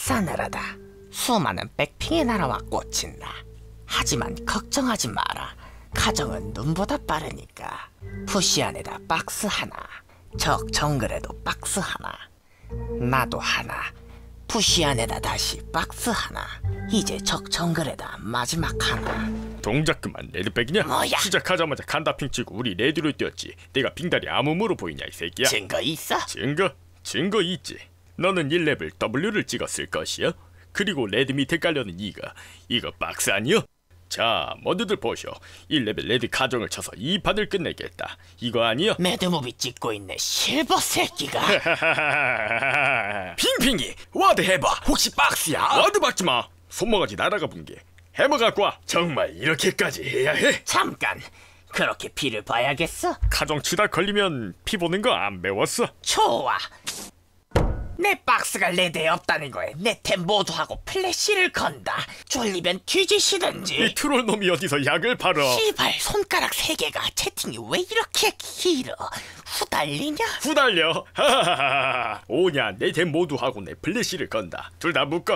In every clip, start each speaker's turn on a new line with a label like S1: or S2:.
S1: 싸늘하다. 수많은 백핑이 날아와 꽂힌다. 하지만 걱정하지 마라. 가정은 눈보다 빠르니까. 푸시 안에다 박스 하나, 적 정글에도 박스 하나, 나도 하나, 푸시 안에다 다시 박스 하나, 이제 적 정글에다 마지막 하나.
S2: 동작 그만. 레드백이냐?
S1: 뭐야?
S2: 시작하자마자 간다핑 치고 우리 레드로 뛰었지. 내가 빙다리 아무무로 보이냐 이 새끼야.
S1: 증거 있어?
S2: 증거 있지. 너는 1레벨 W를 찍었을 것이야. 그리고 레드 밑에 깔려는 이거 박스 아니여? 자, 모두들 보쇼. 1레벨 레드 가정을 쳐서 이 판을 끝내겠다. 이거 아니여?
S1: 매드무비 찍고 있네 실버 새끼가.
S2: 핑핑이 와드 해봐. 혹시 박스야? 와드 박지 마. 손모가지 날아가 붕게. 해머 갖고 와. 정말 이렇게까지 해야 해?
S1: 잠깐, 그렇게 피를 봐야겠어?
S2: 가정 치다 걸리면 피 보는 거 안 배웠어?
S1: 좋아. 내 박스가 레드에 없다는 거에 내 템 모두 하고 플래시를 건다. 쫄리면 뒤지시든지.
S2: 이 트롤 놈이 어디서 약을 팔어?
S1: 시발, 손가락 3개가 채팅이 왜 이렇게 길어? 후달리냐?
S2: 후달려. 하하하하. 오냐, 내 템 모두 하고 내 플래시를 건다. 둘 다 묶어.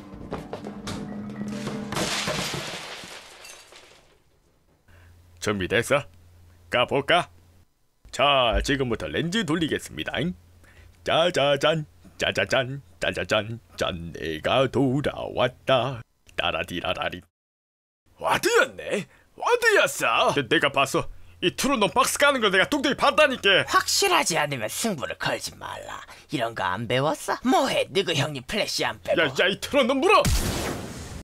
S2: 준비됐어? 가볼까? 자, 지금부터 렌즈 돌리겠습니다. 짜자잔, 짜자잔, 짜자잔, 짠. 내가 돌아왔다. 따라디라라리. 와드였네. 와드였어. 내가 봤어. 이 트롤놈 박스 까는 걸 내가 뚱뚱히 봤다니까.
S1: 확실하지 않으면 승부를 걸지 말라. 이런 거 안 배웠어? 뭐해, 너그 형님 플래시 안 빼고.
S2: 야, 이 트롤놈 물어.